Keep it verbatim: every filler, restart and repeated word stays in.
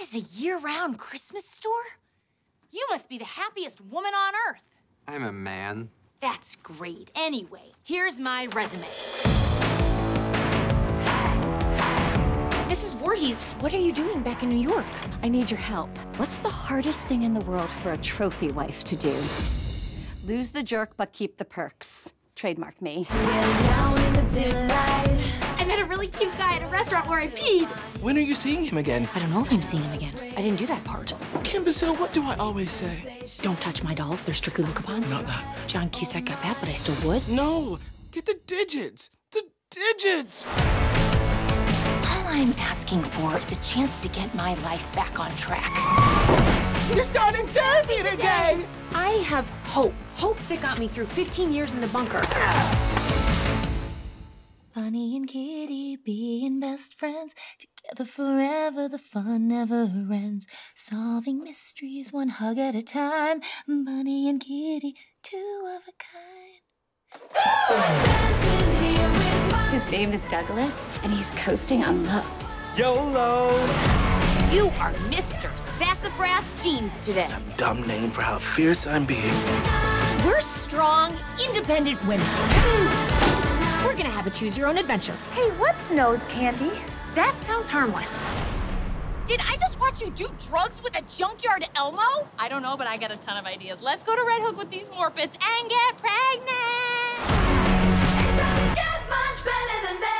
This is a year-round Christmas store? You must be the happiest woman on earth. I'm a man. That's great. Anyway, here's my resume. Missus Voorhees, what are you doing back in New York? I need your help. What's the hardest thing in the world for a trophy wife to do? Lose the jerk, but keep the perks. Trademark me. Down in the dim light. I met a really cute guy at a restaurant where I peed. When are you seeing him again? I don't know if I'm seeing him again. I didn't do that part. Kim Bazile, what do I always say? Don't touch my dolls. They're strictly look-upons. Not that. John Cusack got that, but I still would. No, get the digits. The digits. All I'm asking for is a chance to get my life back on track. You're starting therapy today. I have hope. Hope that got me through fifteen years in the bunker. Bunny and Kitty being best friends, together forever, the fun never ends. Solving mysteries one hug at a time. Bunny and Kitty, two of a kind. His name is Douglas, and he's coasting on looks. YOLO. You are Mister Sassafras Jeans today. It's a dumb name for how fierce I'm being. We're strong, independent women. We're gonna have a choose-your-own adventure. Hey, what's nose candy? That sounds harmless. Did I just watch you do drugs with a junkyard Elmo? I don't know, but I got a ton of ideas. Let's go to Red Hook with these Morpets and get pregnant! It doesn't get much better than that.